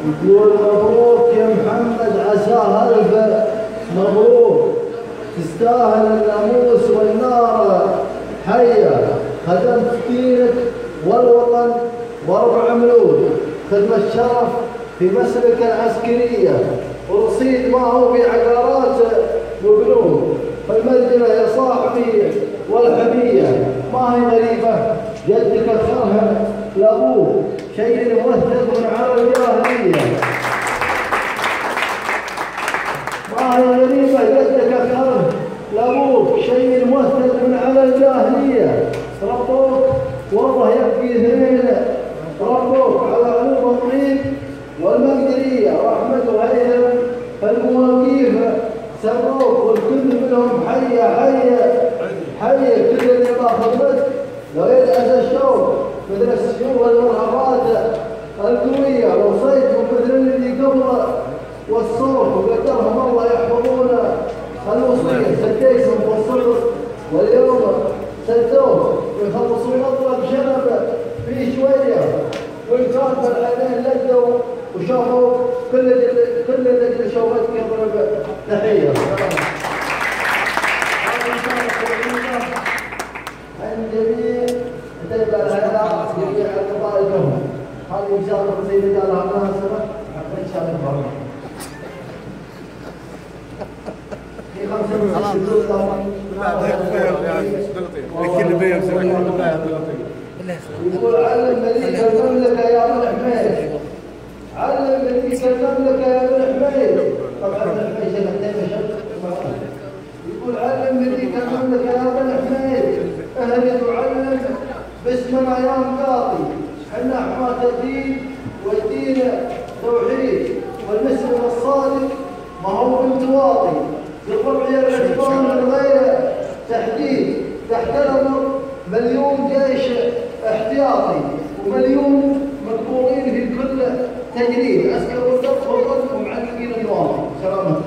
يقول مبروك يا محمد، عساه ألف مبروك، تستاهل الناموس والنار حية، خدمت دينك والوطن واربع ملول، خدمة الشرف في مسلك العسكرية، ورصيد ما هو في عقارات وبنود، فالمدينة يا صاحبي والحمية ما هي غريبة، جدك أخرها لأبوه شيء موثق من على الجاهلية. ما هي غريبة، جدك أخرها لأبوك شيء موثق من على الجاهلية. ربوك والله يبقي اثنين، ربوك على علوم الطيب والمقدرية وأحمد وهيثم فالمواقيف سروك، والكل منهم حية حية حية، كل اللي ما خدمت لو يدعس الشوق مثل السيوف والمرهبات القوية، وصيتهم مثل اللي قبل والصوف، وقدرهم الله يحفظون الوصية، سديتهم بالصدر واليوم سدوه ويخلصون اطلب شنب في شوية، والكان بالعينين لدوا وشافوا كل اللي شوفتك يضرب تحية. عن جميع تبع العراق جميع القبائل لهم، هذه ان شاء الله زي ما قالها مناسبة ان شاء الله. في 5 يقول علم مليك المملكة يا ابن حميد، علم مليك المملكة يا ابن حميد، طبعا ابن حميد يقول علم مليك المملكة يا ابن حميد، اهل تعلم باسمنا يا مقاطي، حنا حماة الدين والدين توحيد، والمسلم الصادق ما هو بانتواطي، بالربع يا العثمان من غير تحديد، تحت الامر مليون جيش احتياطي ومليون مقبولين في كل تجريد، اسكر والضبط والضبط ومعلقين النواطي. سلامة